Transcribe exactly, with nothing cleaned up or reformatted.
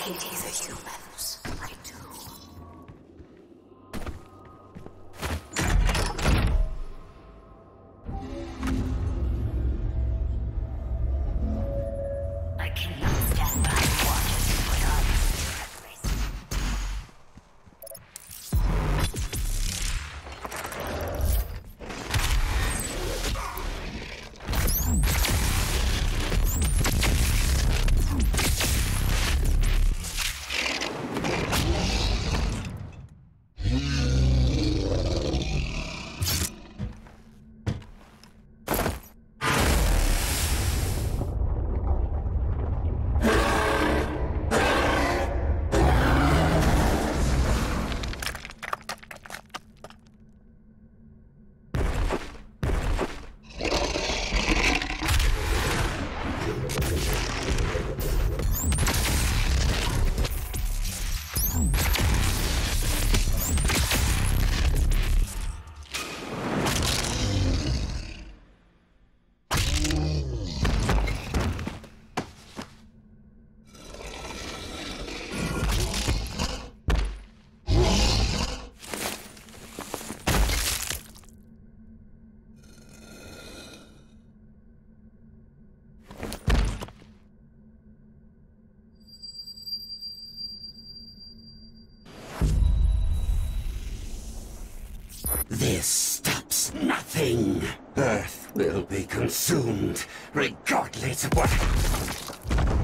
pity the humans. I do. I cannot stand by and watch as you put on your race. This stops nothing. Earth will be consumed, regardless of what...